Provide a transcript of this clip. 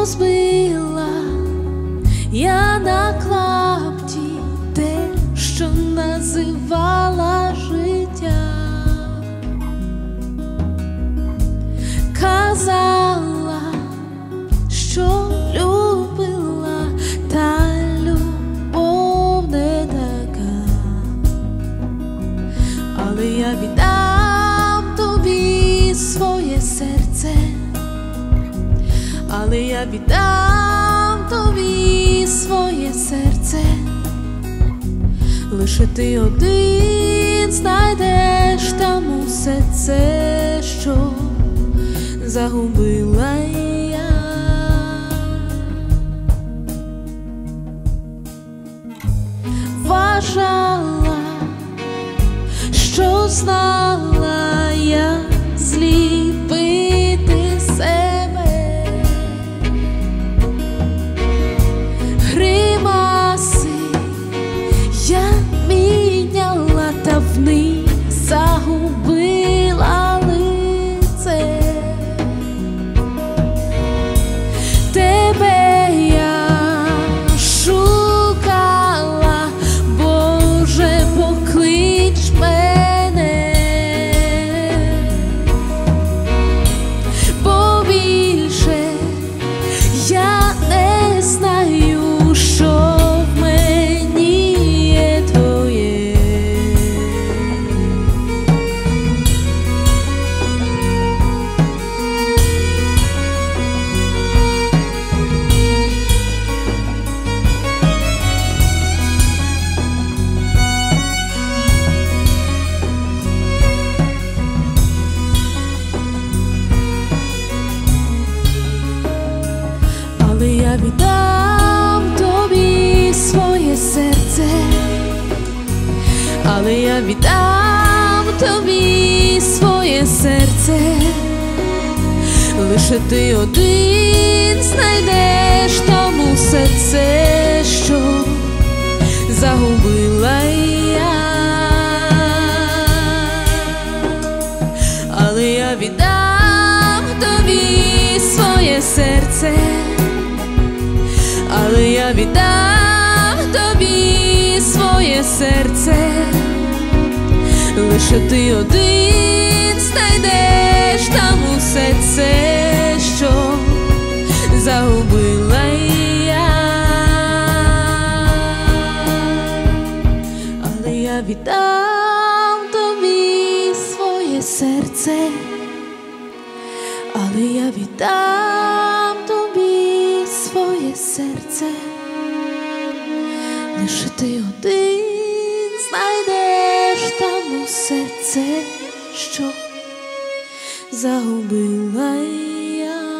розбила я на клапті те, що називала життя. Казала, що любила, та любов не така. Але я віддам тобі своє серце, але я віддам тобі своє серце. Лише ти один знайдеш там усе це, що загубила я. Вважала, що знала я зліпити себе. Гримаси я міняла, та в них загубила лице. Тебе я шукала, Боже, поклич мене, бо більше я не знаю, що в мені є твоє. Але я віддам тобі своє серце, але я віддам тобі своє серце. Лише ти один знайдеш там усе це, що загубила я. Але я віддам тобі своє серце, але я віддам тобі своє серце. Лише ти один знайдеш там усе це, що загубила я. Але я віддам тобі своє серце, але я віддам тобі своє серце. Лише ти один знайдеш там усе це, що загубила я.